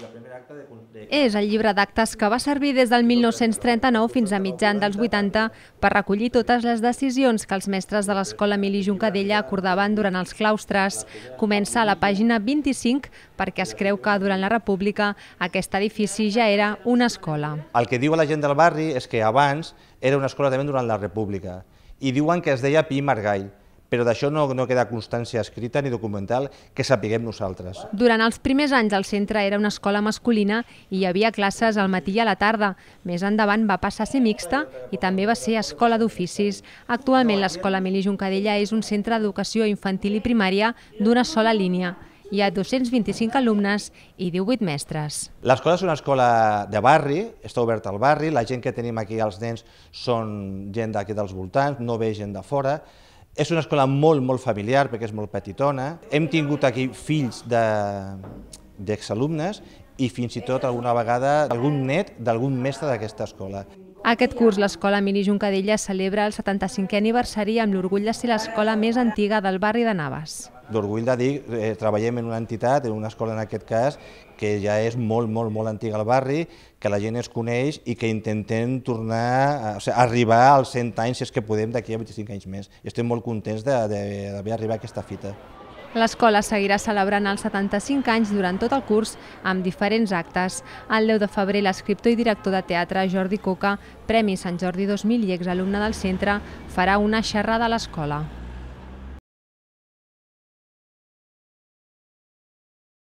És el llibre d'actes que va servir des del 1939 fins a mitjan dels 80 per recollir totes les decisions que els mestres de l'Escola Emili Juncadella acordaven durant els claustres. Comença a la pàgina 25 perquè es creu que durant la República aquest edifici ja era una escola. El que diu la gent del barri és que abans era una escola també durant la República i diuen que es deia Pi i Margall, però d'això no queda constància escrita ni documental que sapiguem nosaltres. Durant els primers anys el centre era una escola masculina i hi havia classes al matí i a la tarda. Més endavant va passar a ser mixta i també va ser escola d'oficis. Actualment l'Escola Emili Juncadella és un centre d'educació infantil i primària d'una sola línia. Hi ha 225 alumnes i 18 mestres. L'escola és una escola de barri, està oberta al barri, la gent que tenim aquí, els nens, són gent d'aquí dels voltants, no ve gent de fora. És una escola molt familiar perquè és molt petitona. Hem tingut aquí fills d'exalumnes i fins i tot alguna vegada algun net d'algun mestre d'aquesta escola. Aquest curs l'Escola Emili Juncadella celebra el 75è aniversari amb l'orgull de ser l'escola més antiga del barri de Navas. D'orgull de dir que treballem en una entitat, en una escola en aquest cas, que ja és molt antiga al barri, que la gent es coneix i que intentem tornar, arribar als 100 anys, si és que podem, d'aquí a 25 anys més. I estem molt contents d'haver arribat a aquesta fita. L'escola seguirà celebrant els 75 anys durant tot el curs amb diferents actes. El 10 de febrer l'escriptor i director de teatre Jordi Coca, Premi Sant Jordi 2000 i exalumne del centre, farà una xerrada a l'escola.